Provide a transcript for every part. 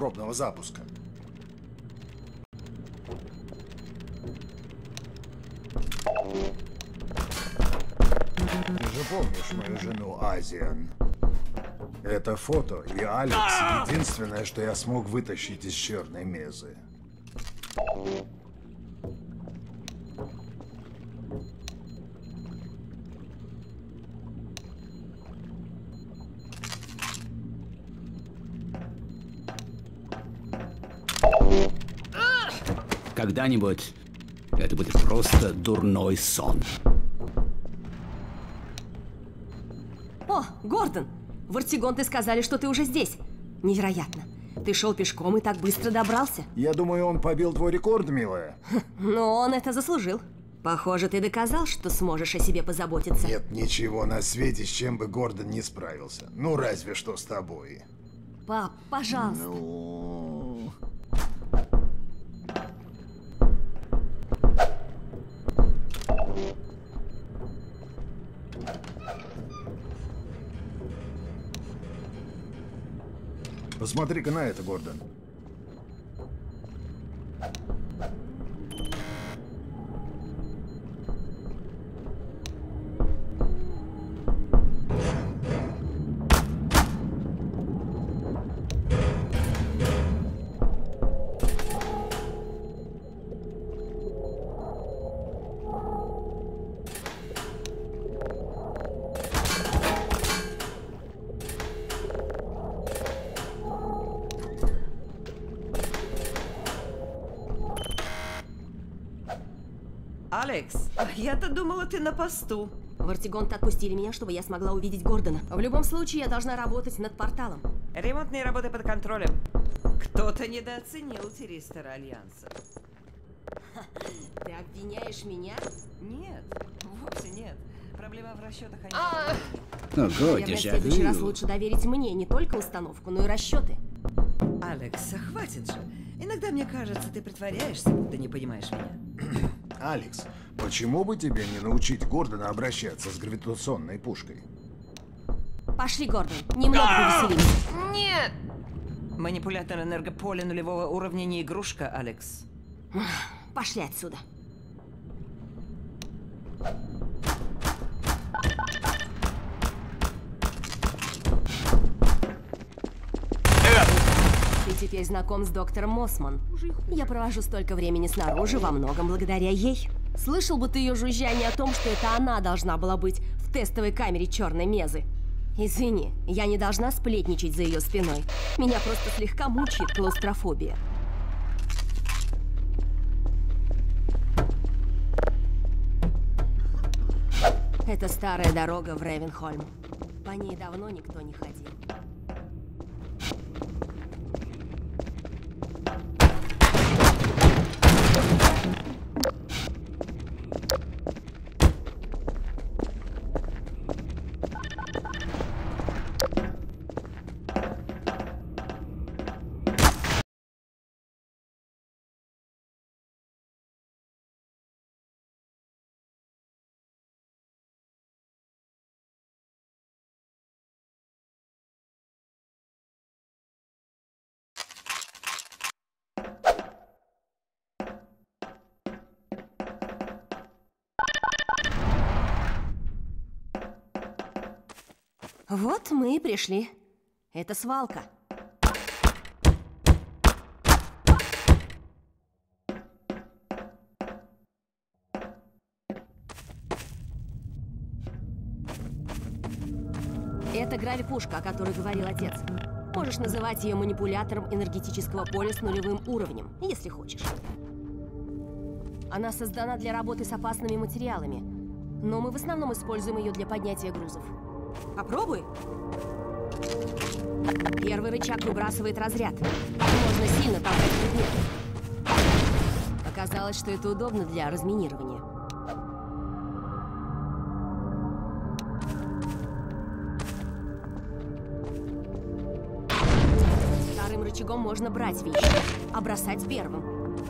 пробного запуска. Ты же помнишь мою жену Азиан? Это фото и Алекс — единственное, что я смог вытащить из черной мезы. Когда-нибудь это будет просто дурной сон. О, Гордон! В Артигонте сказали, что ты уже здесь. Невероятно. Ты шел пешком и так быстро добрался. Я думаю, он побил твой рекорд, милая. Но он это заслужил. Похоже, ты доказал, что сможешь о себе позаботиться. Нет ничего на свете, с чем бы Гордон не справился. Ну, разве что с тобой. Пап, пожалуйста. Ну... Посмотри-ка на это, Гордон. Алекс, я-то думала, ты на посту. В Артигонте отпустили меня, чтобы я смогла увидеть Гордона. В любом случае, я должна работать над порталом. Ремонтные работы под контролем. Кто-то недооценил Тиристера Альянса. Ты обвиняешь меня? Нет, вовсе нет. Проблема в расчетах, Ого, Наверное, в следующий раз лучше доверить мне не только установку, но и расчеты. Алекс, хватит же. Иногда мне кажется, ты притворяешься, будто не понимаешь меня. Алекс, почему бы тебе не научить Гордона обращаться с гравитационной пушкой? Пошли, Гордон, немного повеселимся. Нет! Манипулятор энергополя нулевого уровня не игрушка, Алекс. Пошли отсюда. Ты теперь знаком с доктором Моссман. Я провожу столько времени снаружи, во многом благодаря ей. Слышал бы ты ее жужжание о том, что это она должна была быть в тестовой камере черной мезы. Извини, я не должна сплетничать за ее спиной. Меня просто слегка мучает клаустрофобия. Это старая дорога в Рейвенхольм. По ней давно никто не ходил. Вот мы и пришли. Это свалка. Это гравипушка, о которой говорил отец. Можешь называть ее манипулятором энергетического поля с нулевым уровнем, если хочешь. Она создана для работы с опасными материалами, но мы в основном используем ее для поднятия грузов. Попробуй. Первый рычаг выбрасывает разряд. Можно сильно толкать предмет. Оказалось, что это удобно для разминирования. Вторым рычагом можно брать вещи, а бросать первым.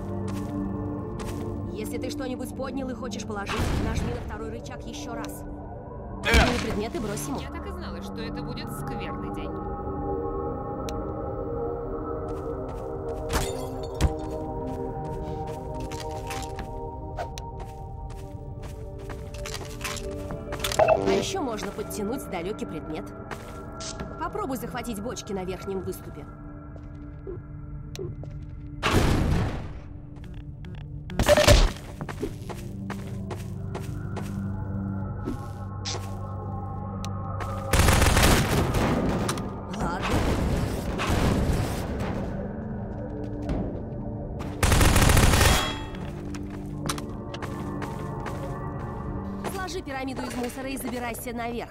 Если ты что-нибудь поднял и хочешь положить, нажми на второй рычаг еще раз. Возьми предмет и брось ему. Я так и знала, что это будет скверный день. еще можно подтянуть далекий предмет. Попробуй захватить бочки на верхнем выступе. Сложи пирамиду из мусора и забирайся наверх.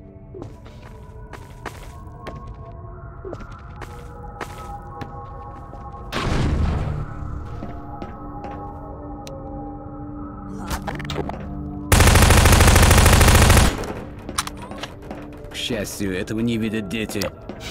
К счастью, этого не видят дети.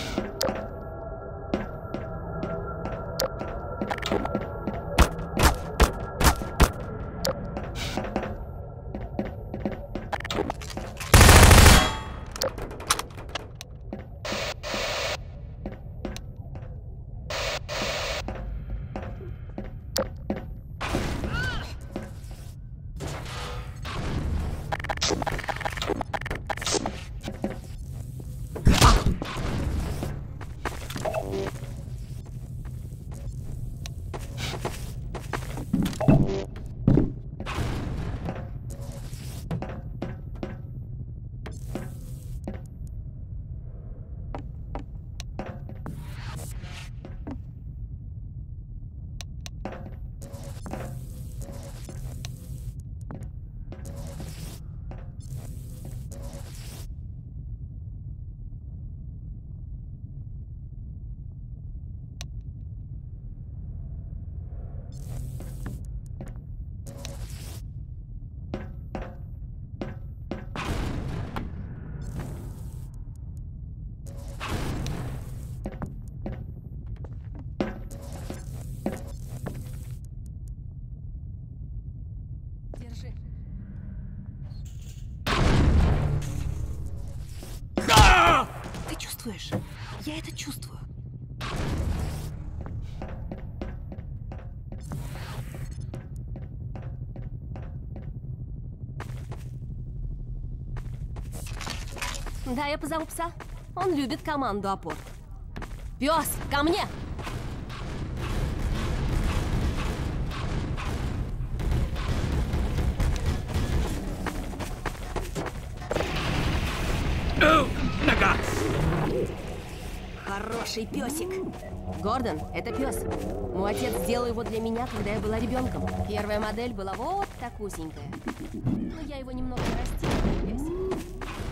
Держи. Ты чувствуешь? Я это чувствую. Да, я позову пса. Он любит команду опор. Пес, ко мне! Нога! Хороший песик. Гордон, это пес. Мой отец сделал его для меня, когда я была ребенком. Первая модель была вот такусенькая. Но я его немного растила, песик.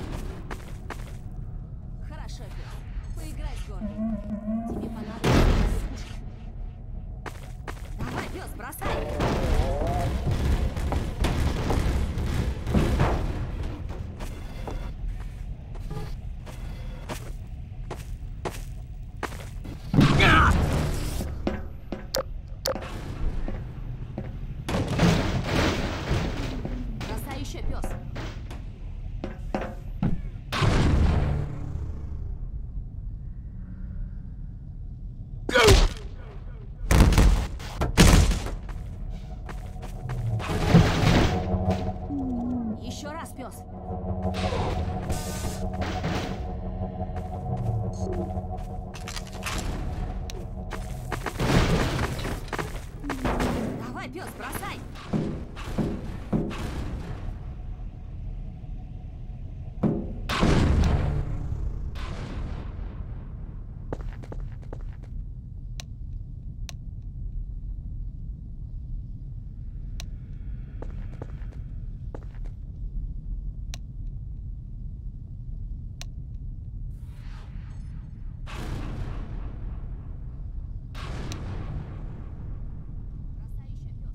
Хорошо, пес. Поиграй с Гордоном. Тебе понадобится пушка. Давай, пес, бросай! Бросай еще, пес. Еще раз, пес. Давай, пес, бросай. Бросай еще, пес.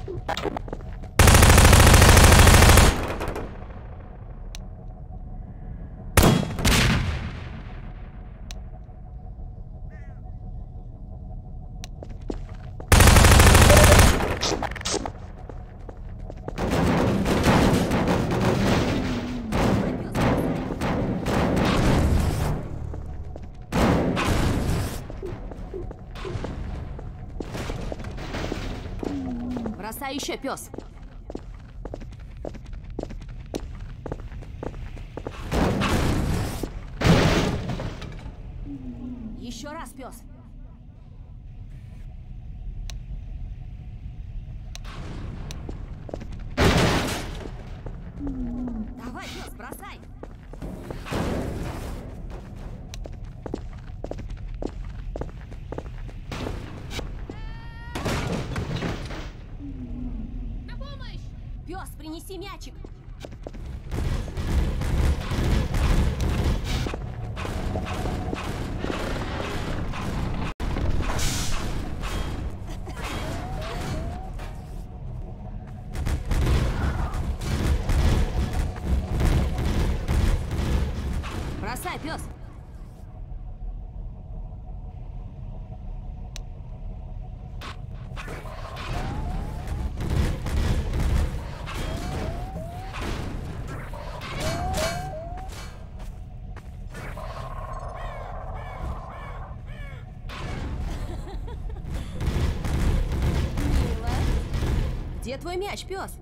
Бросай еще, пес. Еще раз, пес. Давай, пес, бросай. Пес, принеси мячик. Бросай, пес. Где твой мяч, пес?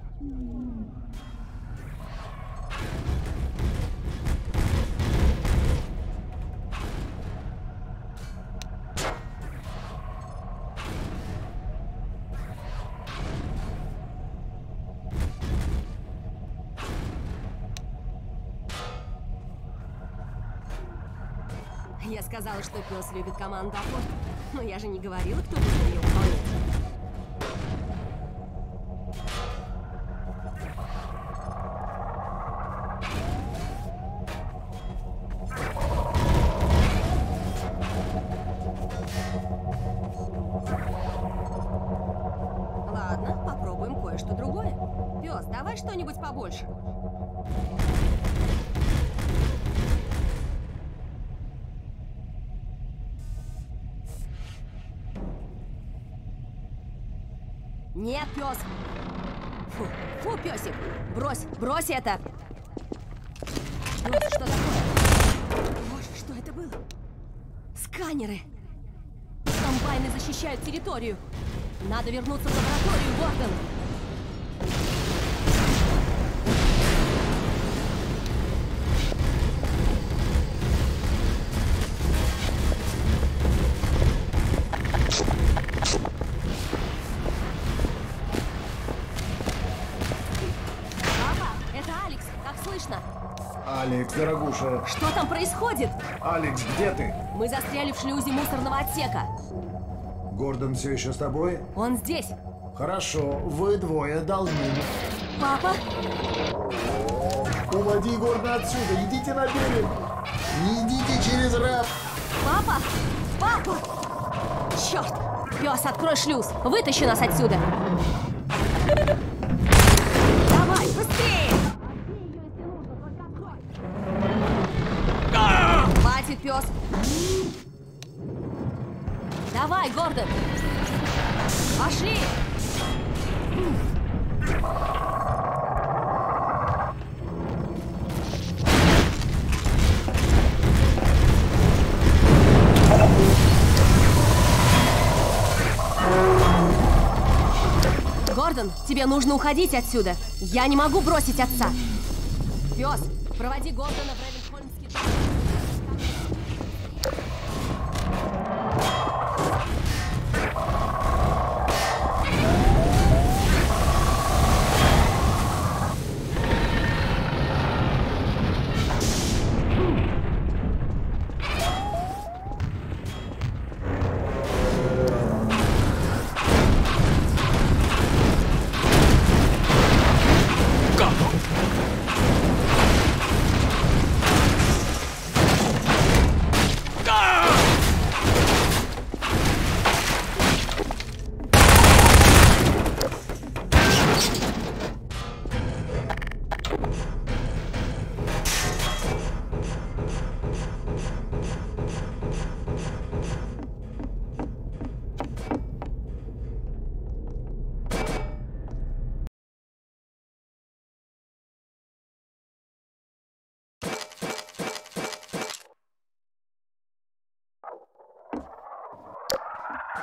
Я сказала, что пес любит команду охоты. Но я же не говорила, кто будет ее выполнять. Ладно, попробуем кое-что другое. Пес, давай что-нибудь побольше. Нет, пес. Фу, фу, песик. Брось это. Что такое? Боже, что это было? Сканеры. Комбайны защищают территорию. Надо вернуться в лабораторию, Гордон. Алекс, дорогуша. Что там происходит? Алекс, где ты? Мы застряли в шлюзе мусорного отсека. Гордон все еще с тобой? Он здесь. Хорошо, вы двое должны. Папа? Уводи Гордона отсюда, идите на берег. Не идите через раф. Папа? Папа! Черт! Пес, открой шлюз! Вытащи нас отсюда! Давай, быстрее! Хватит, пес! Давай, Гордон! Пошли! Гордон, тебе нужно уходить отсюда. Я не могу бросить отца. Пес, проводи Гордона в Рейвенхольмский дом.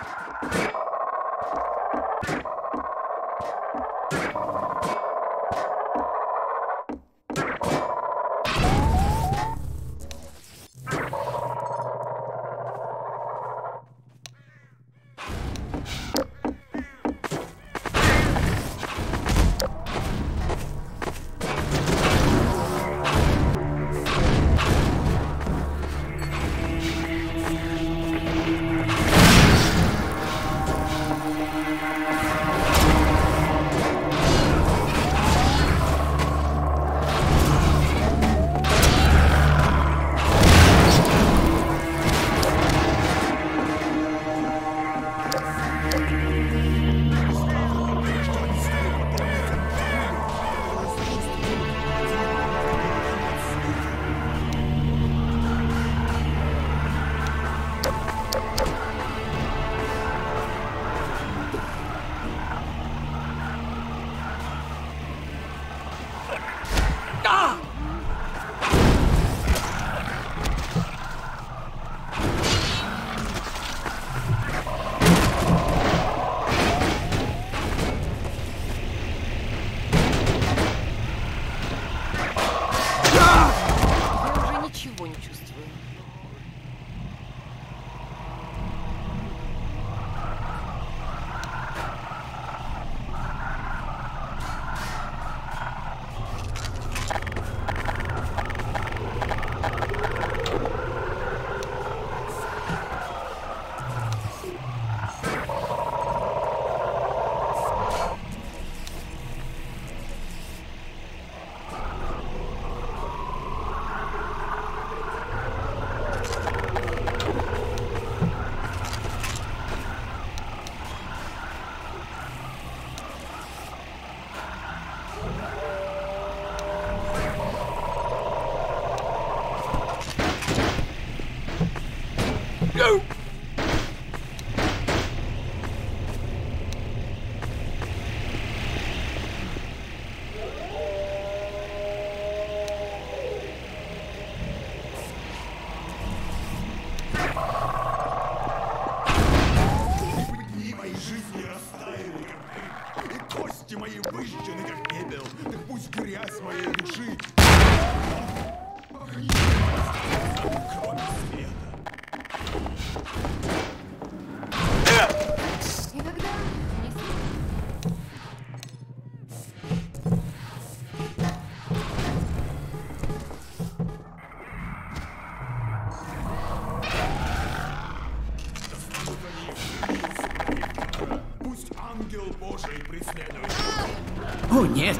О, нет!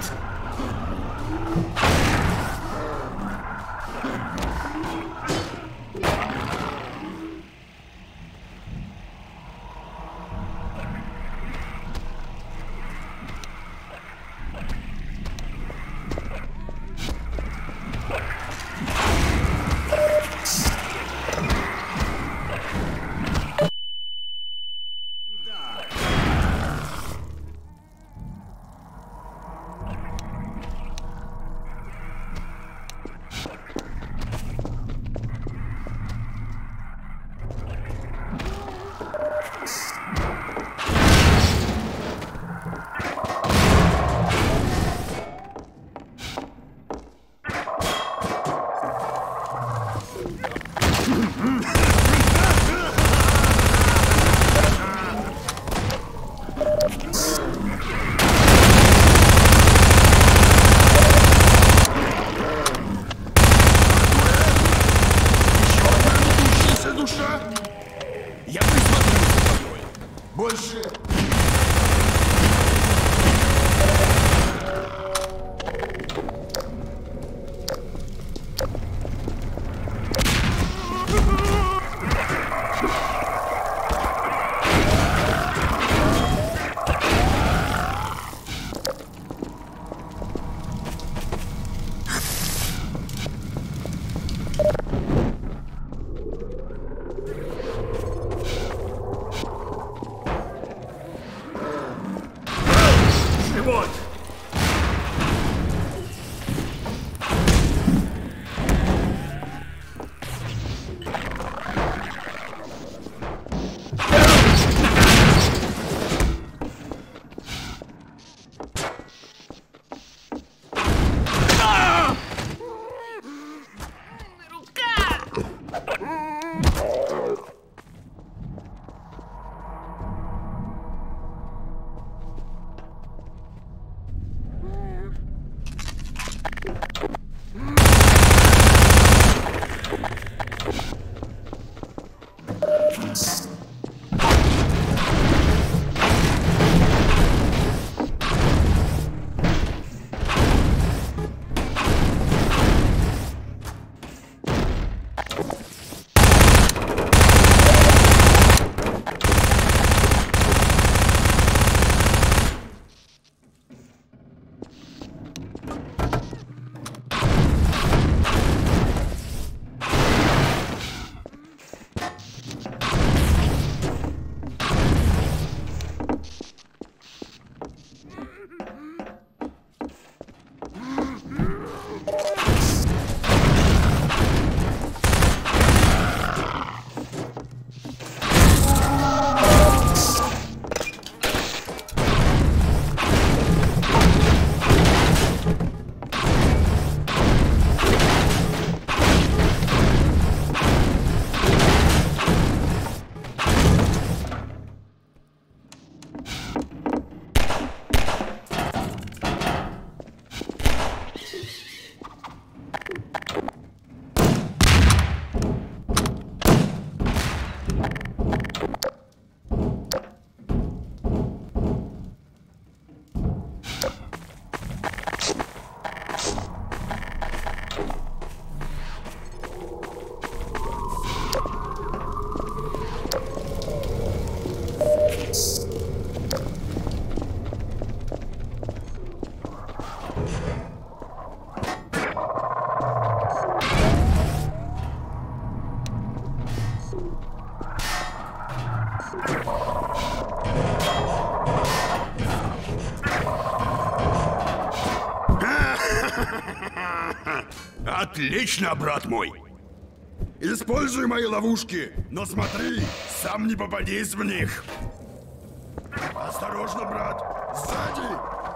Отлично, брат мой! Используй мои ловушки, но смотри, сам не попадись в них! Осторожно, брат! Сзади!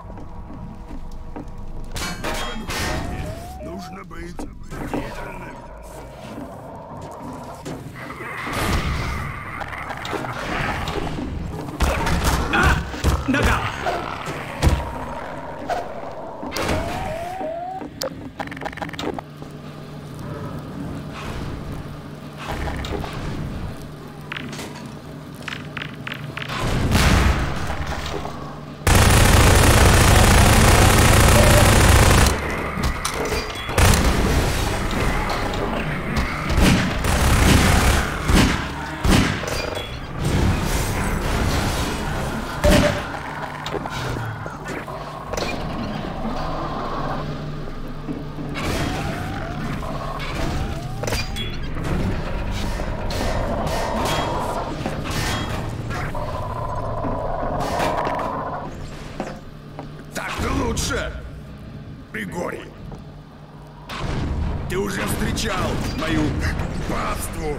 Нужно быть бдительным. Нога! Григорий, ты уже встречал мою паству.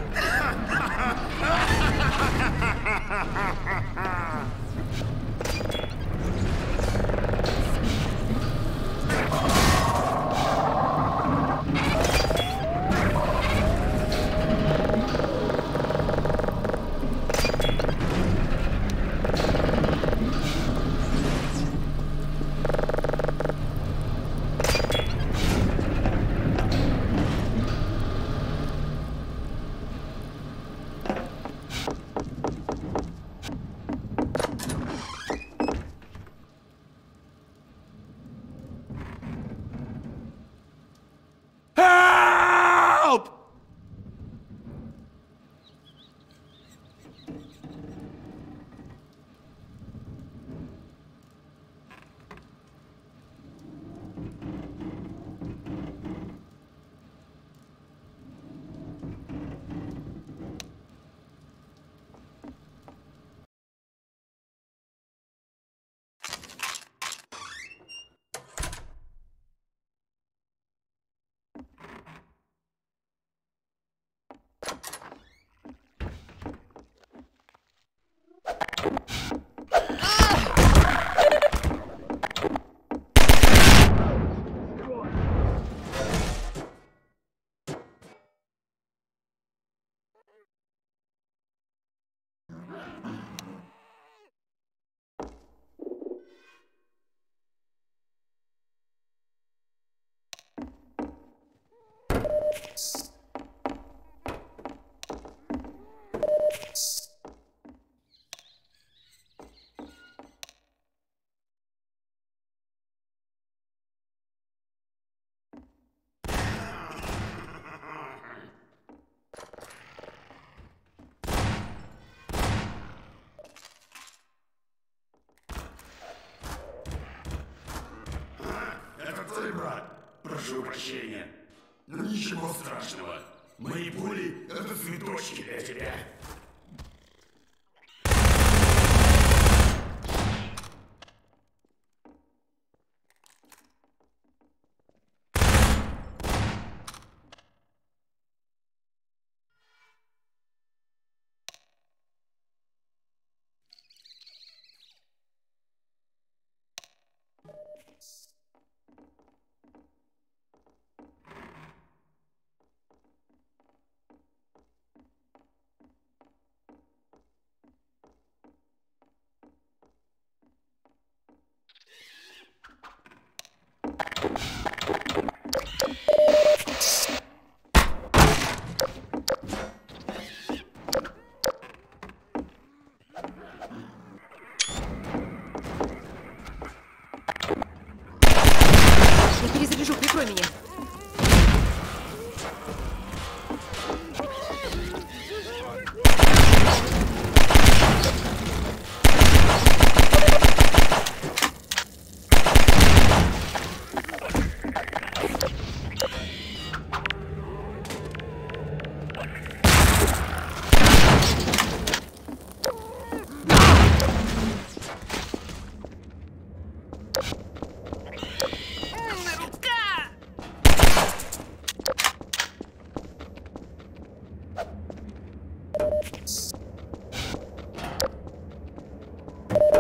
Прошу прощения, но ничего страшного. Мои пули — это цветочки для тебя. Я перезаряжу, прикрой меня.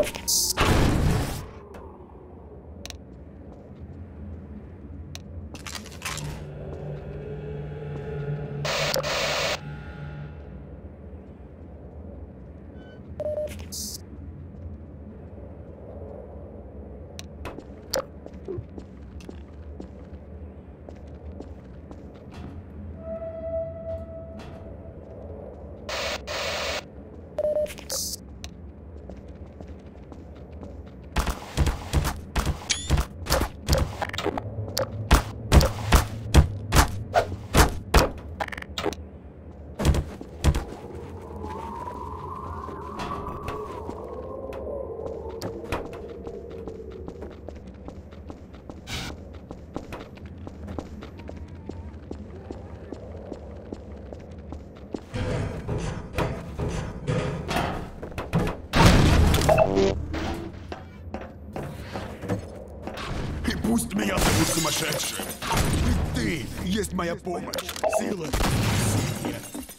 И пусть меня зовут сумасшедшим. Ведь ты есть моя помощь, сила, сила.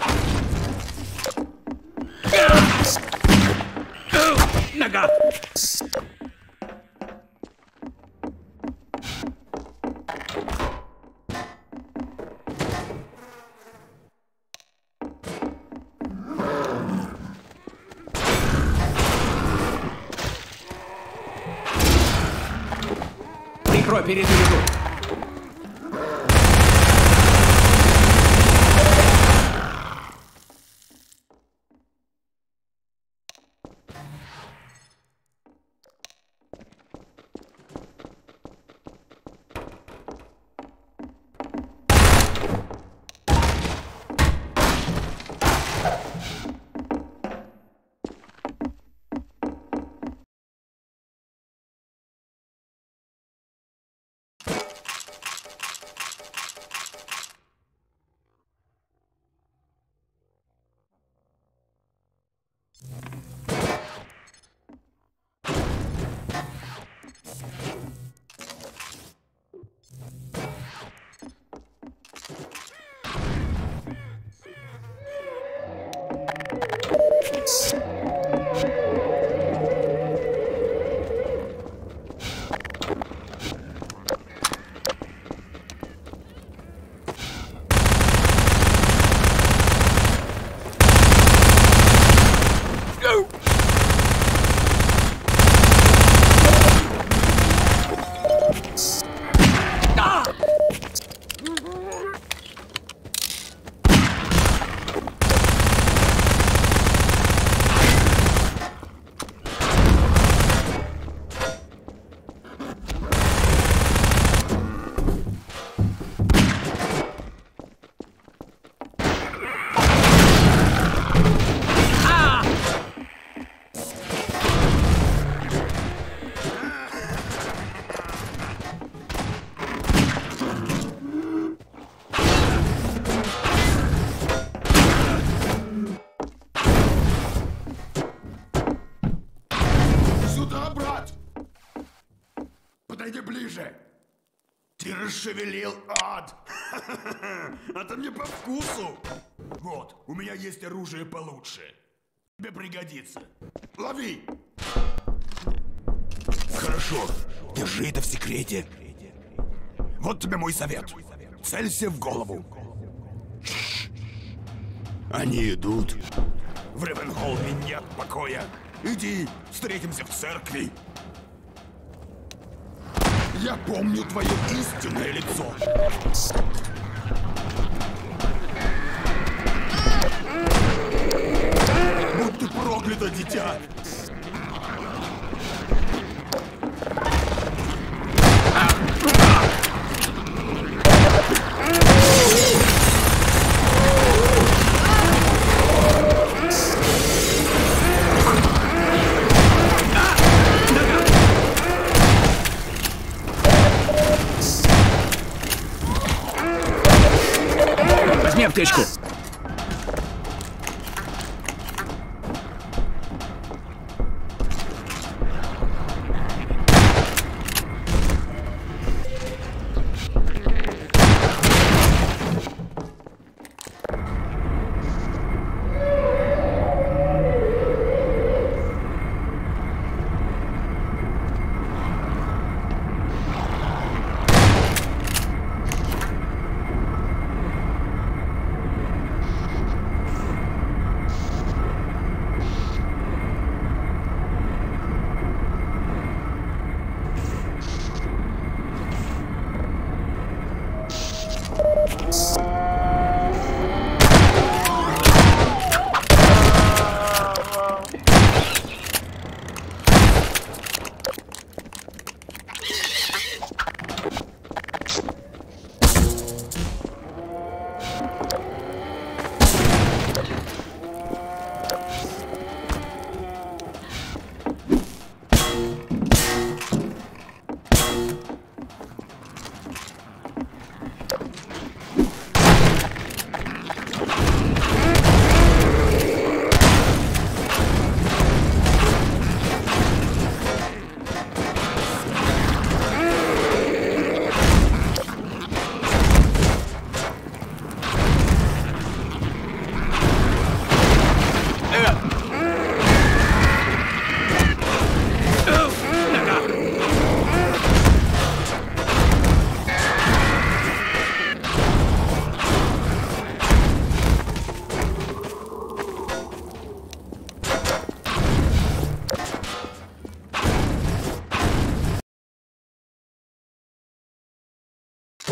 Нога! Прикрой переднюю ногу! Подойди ближе. Ты расшевелил ад. Это мне по вкусу. Вот, у меня есть оружие получше. Тебе пригодится. Лови. Хорошо, держи это в секрете. Вот тебе мой совет. Целься в голову. Они идут. В Ревенхолме нет покоя. Иди, встретимся в церкви. Я помню твое истинное лицо. Будь ты проклято, дитя. Возьми аптечку.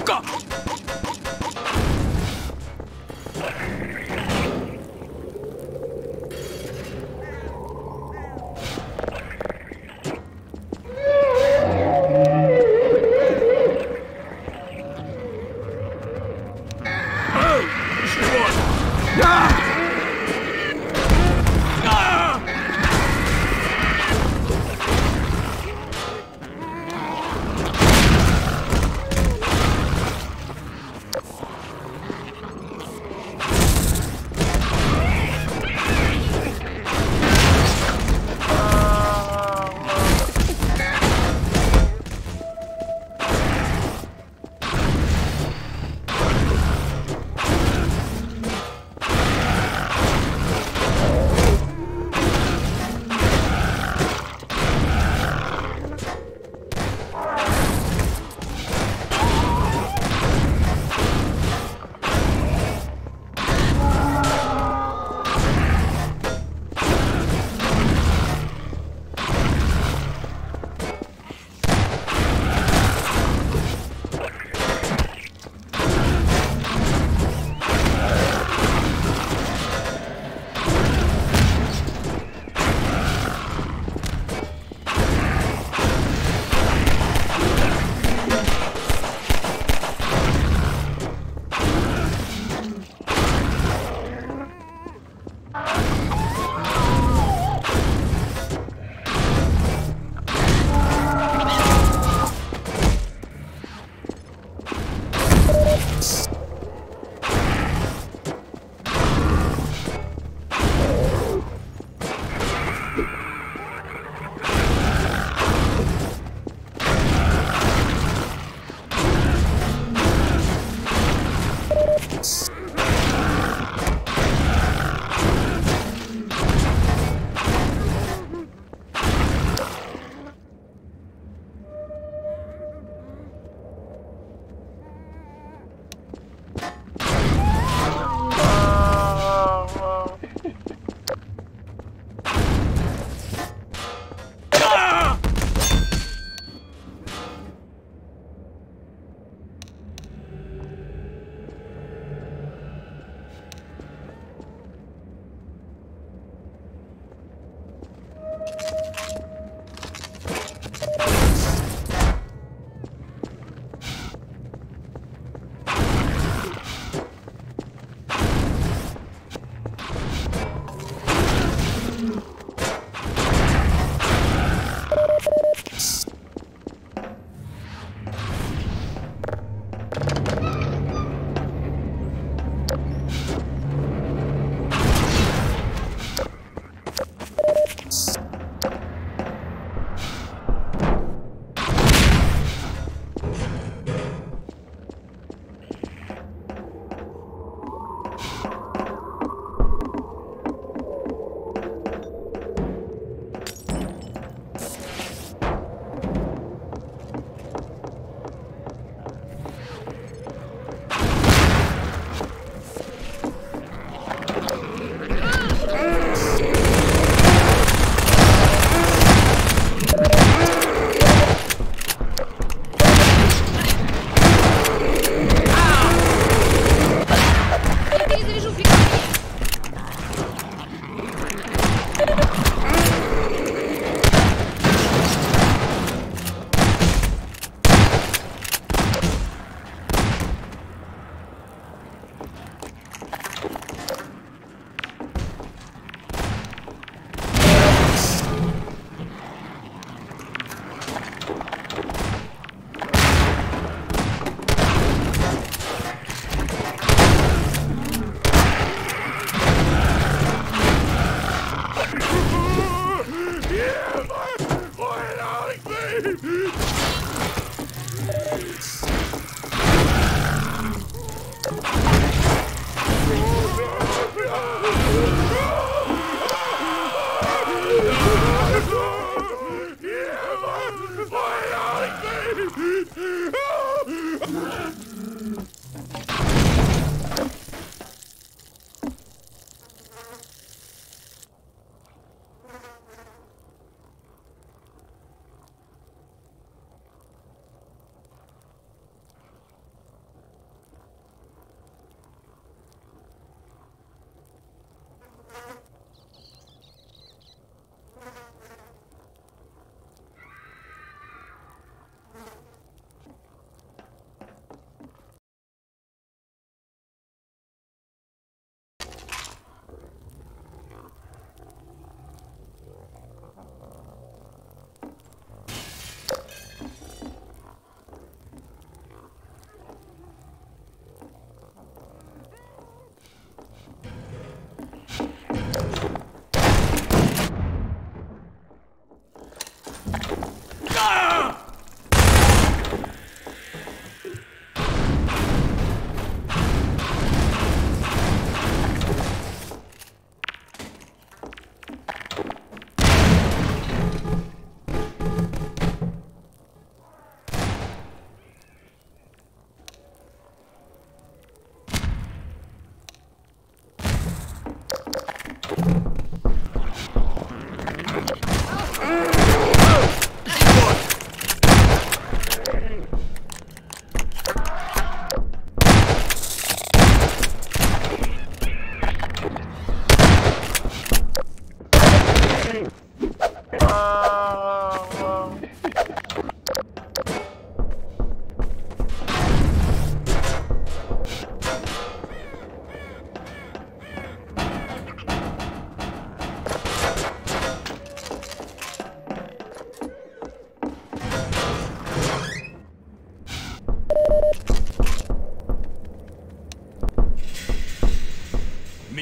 сука!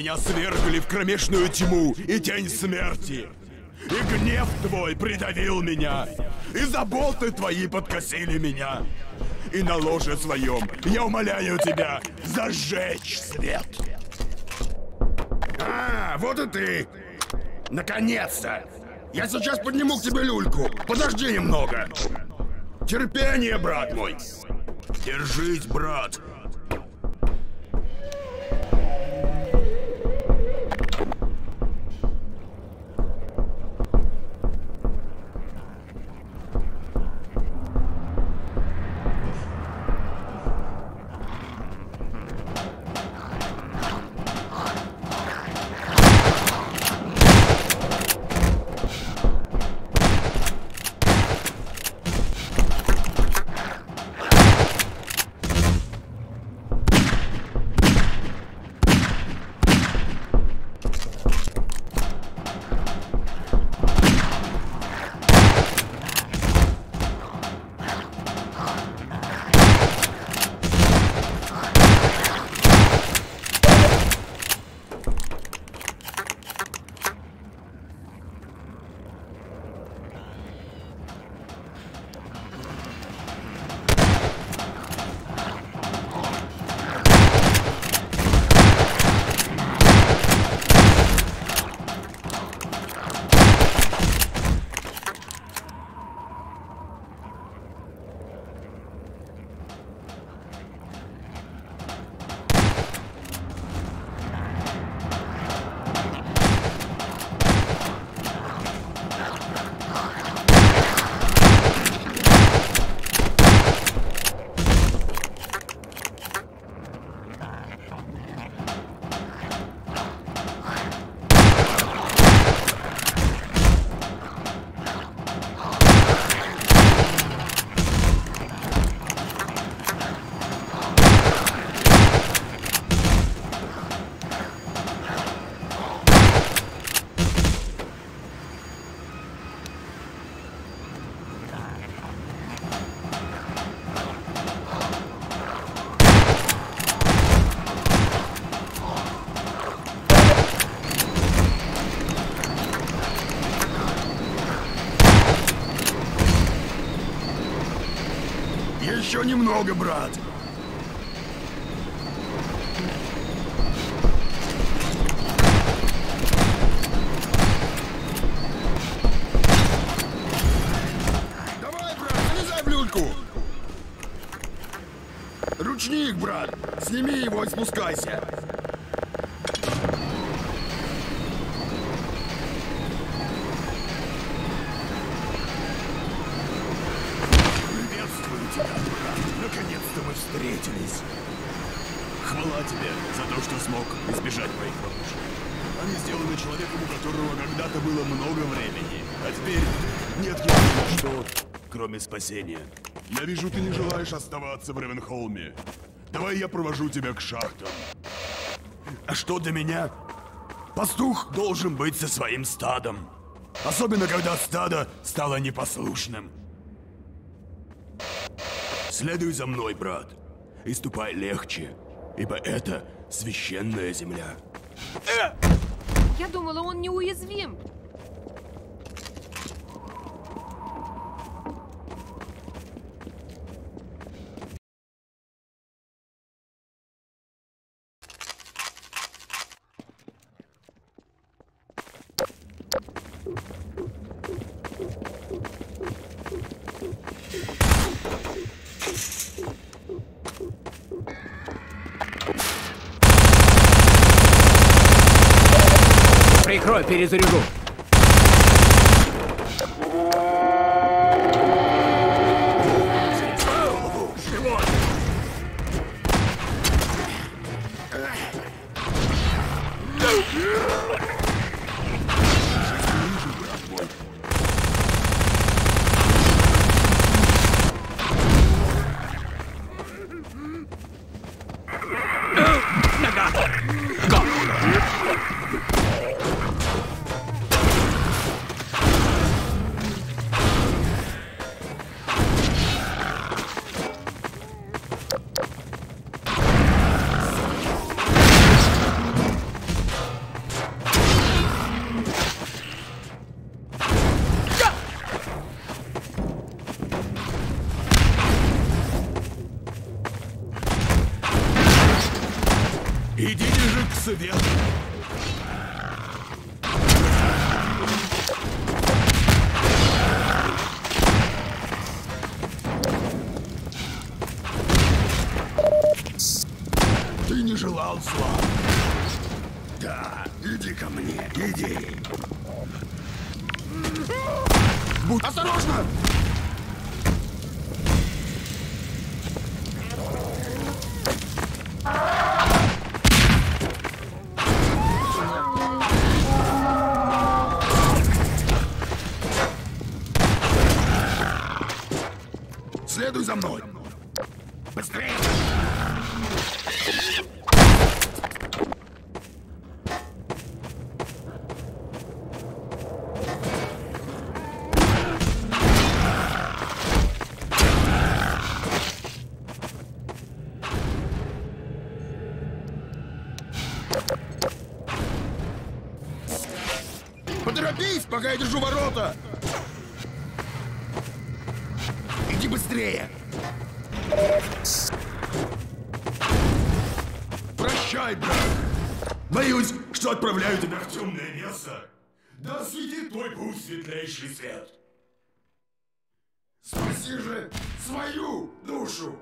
меня свергли в кромешную тьму и тень смерти. И гнев твой придавил меня, и заботы твои подкосили меня. И на ложе своем я умоляю тебя зажечь свет. А, вот и ты. Наконец-то. Я сейчас подниму к тебе люльку. Подожди немного. Терпение, брат мой. Держись, брат. Еще немного, брат. Давай, брат, залезай в люльку. Ручник, брат. Сними его и спускайся. Наконец-то мы встретились. Хвала тебе за то, что смог избежать моих ловушек. Они сделаны человеком, у которого когда-то было много времени. А теперь нет его ни на что, кроме спасения. Я вижу, ты не желаешь оставаться в Ревенхолме. Давай я провожу тебя к шахтам. А что для меня? Пастух должен быть со своим стадом. Особенно, когда стадо стало непослушным. Следуй за мной, брат, и ступай легче, ибо это священная земля. Я думала, он неуязвим. Прикрой, перезаряжу. Свет! Ты не желал зла. Да, иди ко мне, иди. Будь осторожно! Следуй за мной! Быстрее! Поторопись, пока я держу ворота! Иди быстрее! Прощай, брат! Боюсь, что отправляю тебя в темное место. Да осветит твой путь светлейший свет. Спаси же свою душу!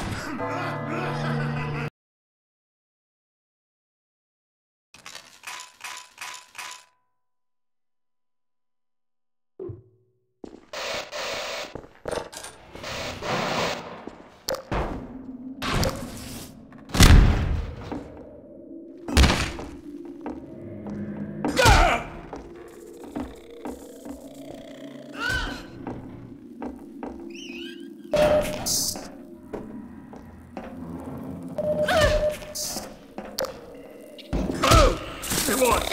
Вот!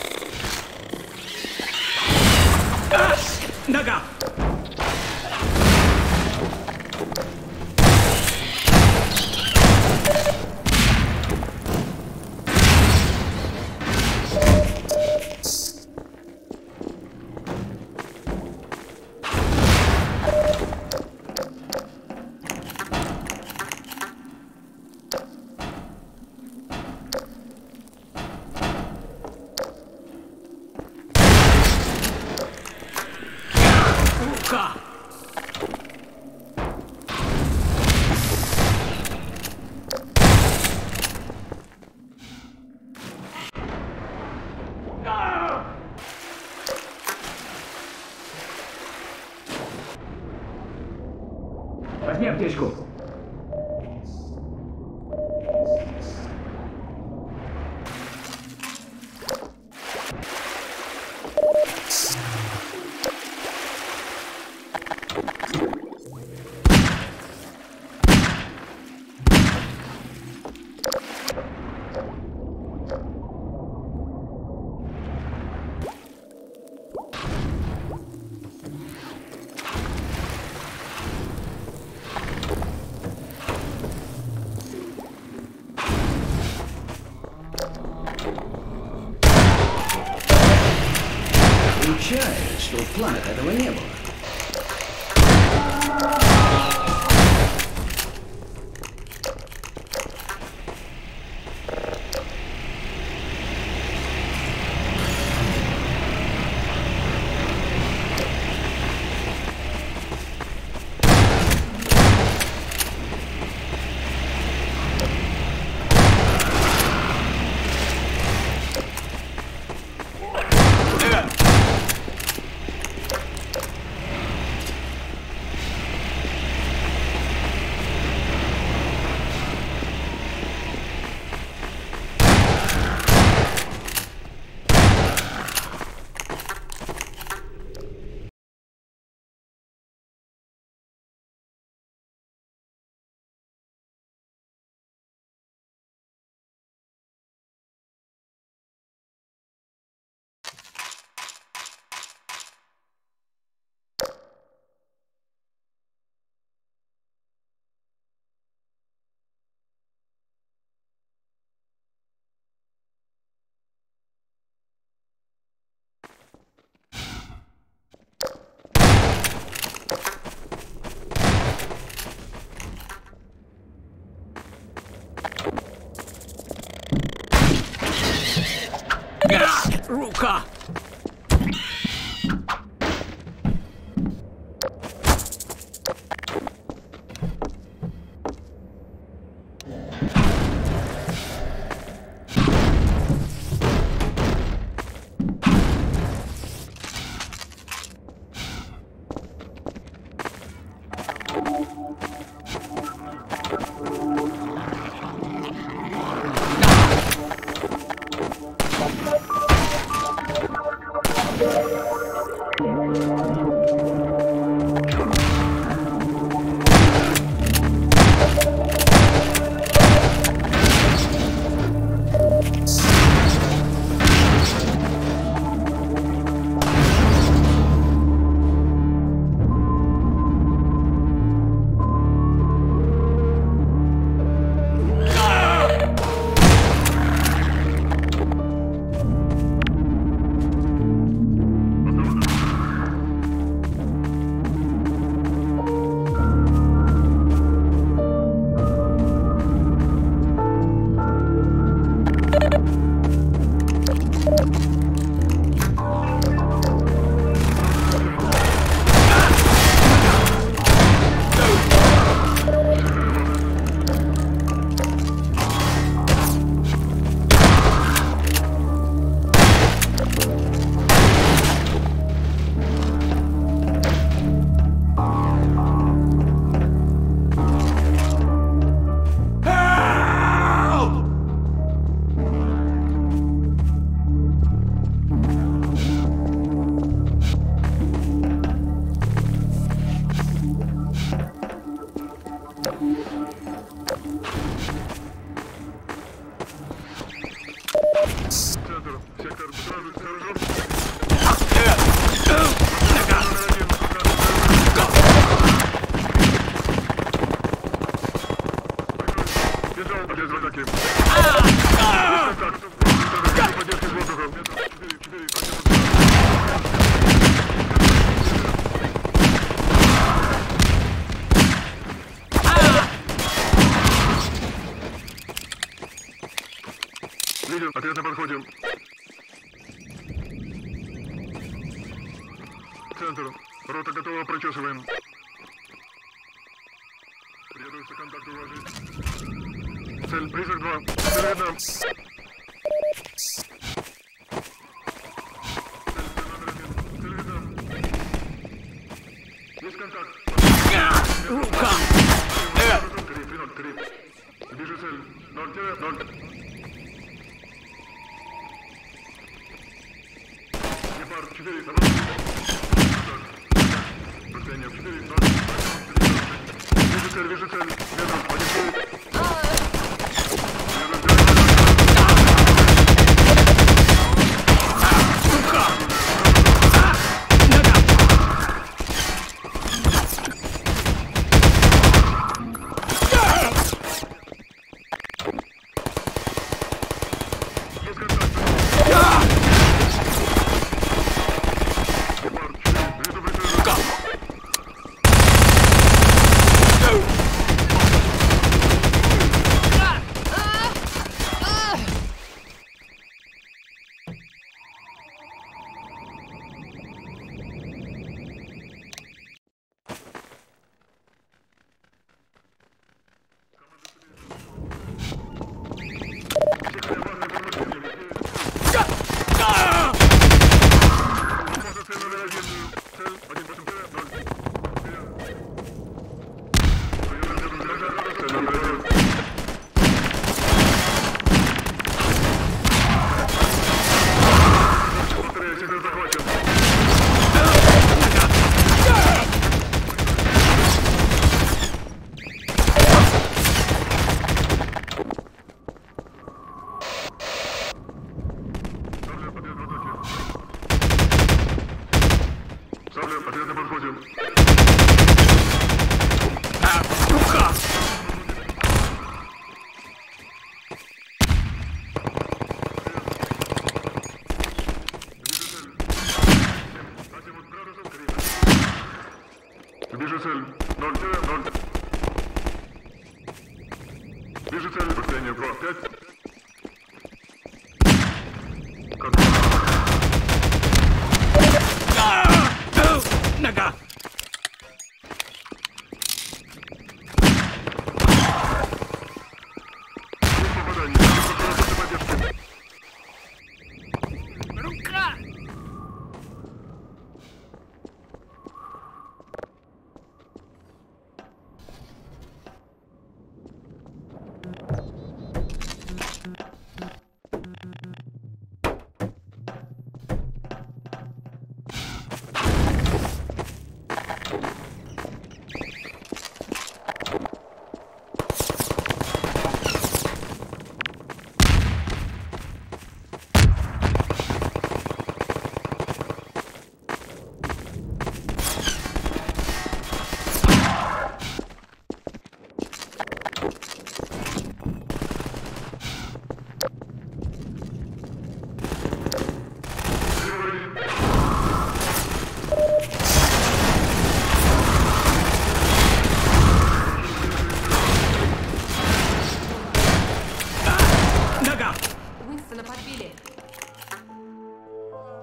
Нога! Возьми аптечку. Получается, что в планах этого не было. Рука! Видим, ответно подходим. Центр. Рота готова, прочесываем. Требуется контакт уложить. Цель, призрак 2. Цель видна. Цель видна. Есть контакт. Рука! Крип. Вижу цель. 0-0. Гепард 4. Расстояние 4. 0. Вижу цель. Метр. 1-9. Вижу цель. 0-0. Вижу цель. Расстояние 2-5. Контакт.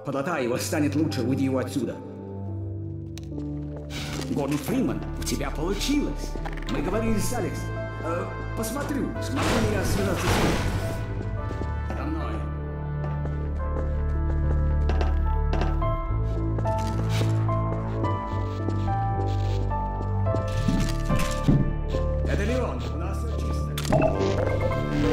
подлатай его, станет лучше, уйди его отсюда. Гордон Фриман, у тебя получилось. Мы говорили с Алекс. Посмотрю, смогу ли я связаться с ним. За мной. Это Леон, у нас все чисто.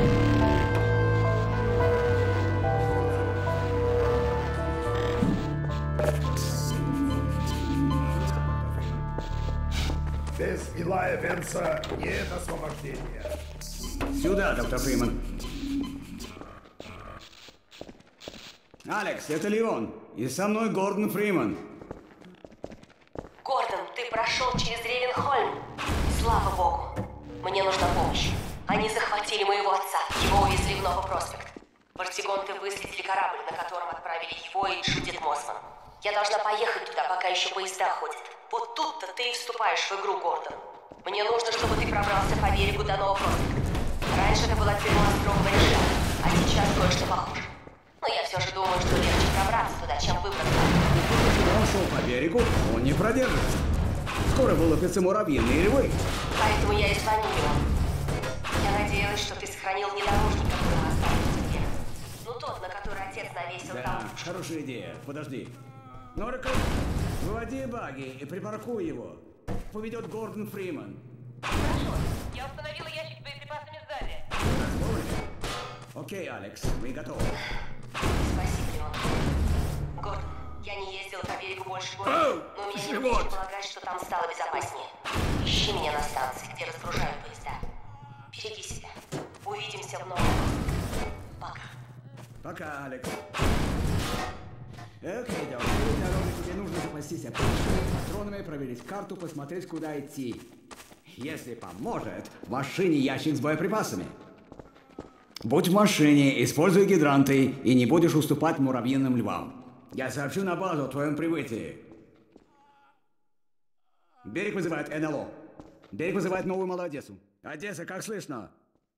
Без Илая Венса нет освобождения. Сюда, доктор Фриман. Алекс, это Леон. И со мной Гордон Фриман. Гордон, ты прошел через Ревенхольм. Слава богу. Мне нужна помощь. Они захватили моего отца. Его увезли в Новый проспект. Вартигонты высадили корабль, на котором отправили его и Джудит Мосман. Я должна поехать туда, пока еще поезда ходят. Вот тут-то ты и вступаешь в игру, Гордон. Мне нужно, чтобы ты пробрался по берегу до Нового проспекта. Раньше это была тюрьма строгого режима, а сейчас кое-что похуже. Но я все же думаю, что легче пробраться туда, чем выбраться. Он шел по берегу, он не продержится. Скоро вылупятся муравьиные львы. Поэтому я и звоню ему. Я надеялась, что ты сохранил внедорожник, который мы оставили тебе. Ну тот, на который отец навесил Да, там. хорошая идея. Подожди. Норка, выводи багги и припаркуй его. Поведет Гордон Фриман. Хорошо. Я установила ящик с боеприпасами сзади. Окей, Алекс, мы готовы. Спасибо, Леон. Гордон, я не ездила по берегу больше года, но у меня нет причин полагать, что там стало безопаснее. Ищи меня на станции, где разгружают поезда. Береги себя. Увидимся в новом. Пока. Пока, Алекс. Окей, давай. Дорогой тебе нужно запастись аптечками, патронами, проверить карту, посмотреть, куда идти. Если поможет, в машине ящик с боеприпасами. Будь в машине, используй гидранты и не будешь уступать муравьиным львам. Я сообщу на базу о твоем прибытии. Берег вызывает НЛО. Берег вызывает Новую Малую Одессу. Одесса, как слышно?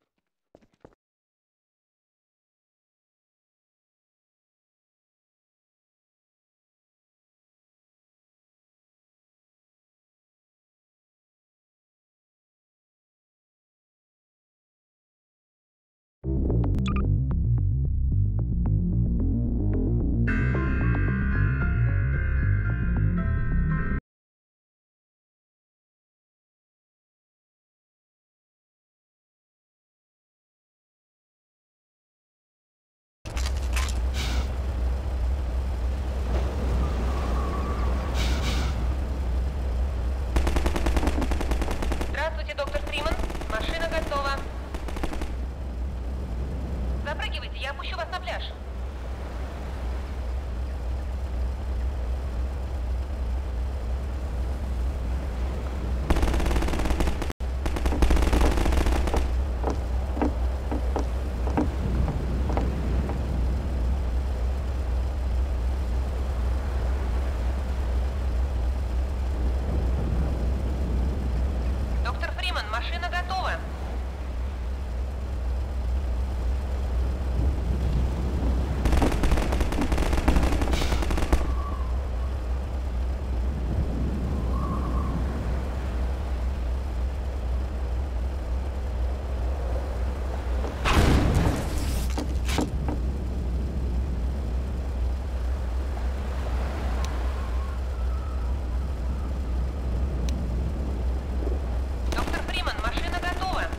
Здравствуйте, доктор Фриман. Машина готова. Запрыгивайте, я опущу вас на пляж. Доктор Фриман, машина готова. Доктор Фриман, машина готова.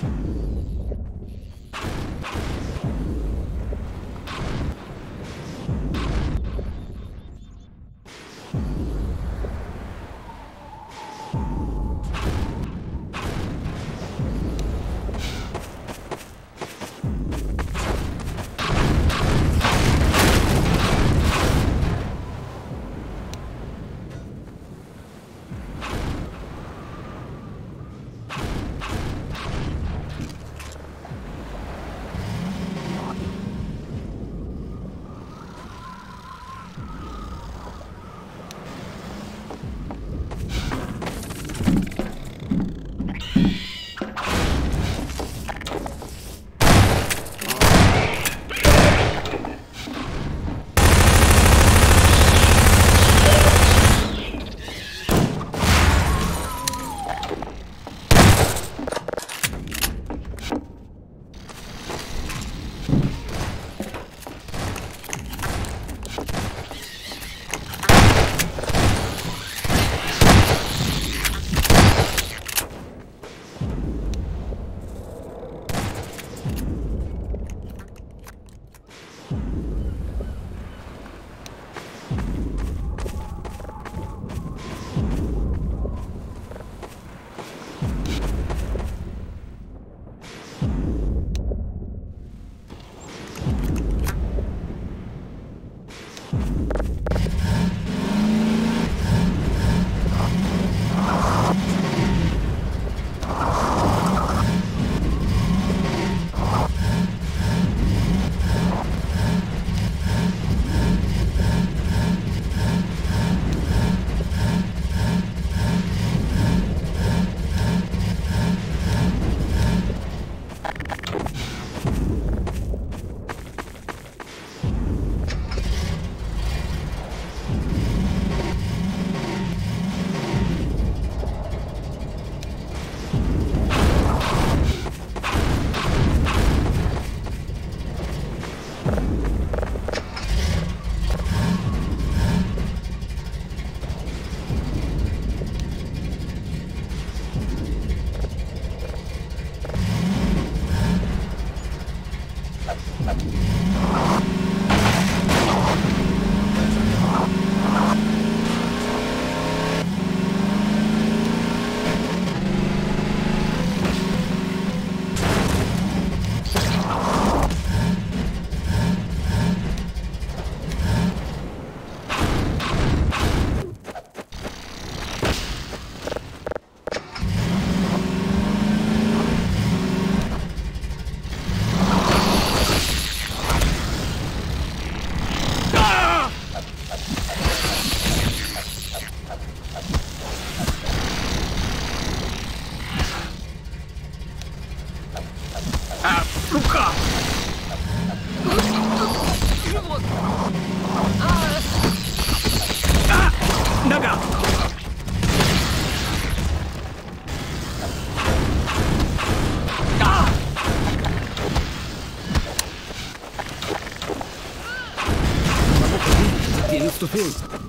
Ступень.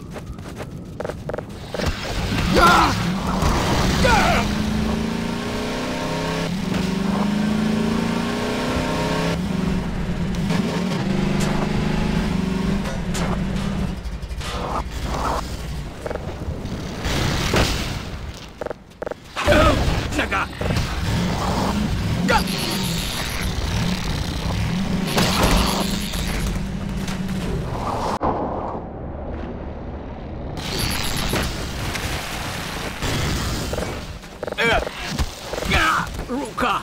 Рука!